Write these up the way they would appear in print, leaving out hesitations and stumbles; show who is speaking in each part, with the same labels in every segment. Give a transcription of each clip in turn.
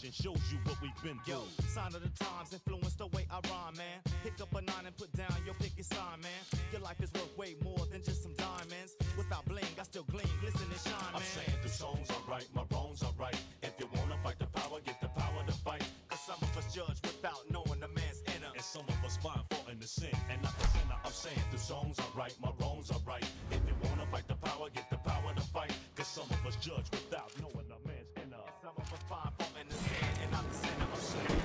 Speaker 1: and shows you what we've been
Speaker 2: Yo,
Speaker 1: through.
Speaker 2: sign of the times influence the way I rhyme, man. Pick up a 9 and put down your picket sign, man. Your life is worth way more than just some diamonds. Without bling, I still gleam, glisten and shine, man.
Speaker 3: I'm saying the songs are right, my wrongs are right. If you wanna fight the power, get the power to fight.
Speaker 2: Cause some of us judge without knowing the man's inner.
Speaker 1: And some of us find fault in the sin and not the sinner.
Speaker 3: I'm saying the songs are right, my wrongs are right. If you wanna fight the power, get the power to fight.
Speaker 1: Cause some of us judge without knowing a man's inner.
Speaker 2: Some of us find fault in the sin and not the sinner. I'm saying.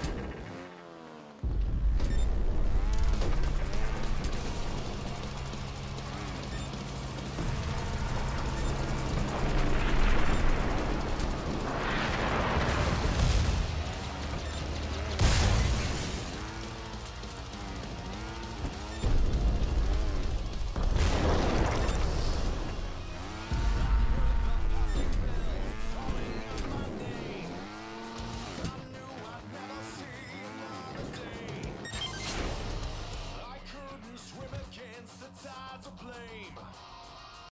Speaker 4: Swim against the tides of blame.